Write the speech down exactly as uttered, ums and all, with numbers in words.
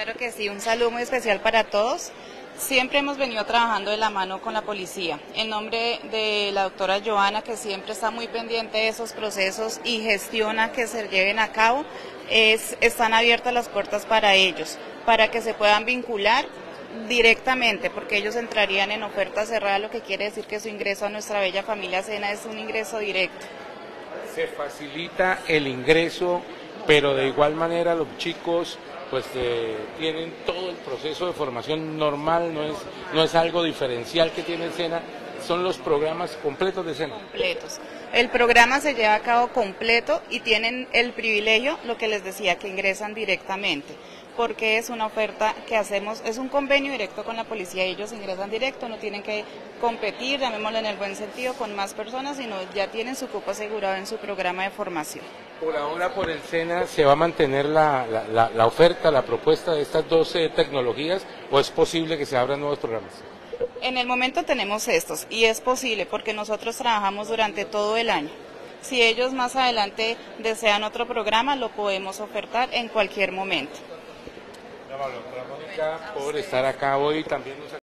Claro que sí, un saludo muy especial para todos. Siempre hemos venido trabajando de la mano con la policía. En nombre de la doctora Joana, que siempre está muy pendiente de esos procesos y gestiona que se lleven a cabo, es, están abiertas las puertas para ellos, para que se puedan vincular directamente, porque ellos entrarían en oferta cerrada, lo que quiere decir que su ingreso a nuestra bella familia Sena es un ingreso directo. Se facilita el ingreso, pero de igual manera los chicos pues eh, tienen todo el proceso de formación normal, no es, no es algo diferencial que tiene el Sena, son los programas completos de Sena. Completos. El programa se lleva a cabo completo y tienen el privilegio, lo que les decía, que ingresan directamente, porque es una oferta que hacemos, es un convenio directo con la policía, ellos ingresan directo, no tienen que competir, llamémoslo en el buen sentido, con más personas, sino ya tienen su cupo asegurado en su programa de formación. Por ahora, por el Sena, ¿se va a mantener la, la, la, la oferta, la propuesta de estas doce tecnologías o es posible que se abran nuevos programas? En el momento tenemos estos y es posible porque nosotros trabajamos durante todo el año. Si ellos más adelante desean otro programa, lo podemos ofertar en cualquier momento. Doctora Mónica, por estar acá hoy también nos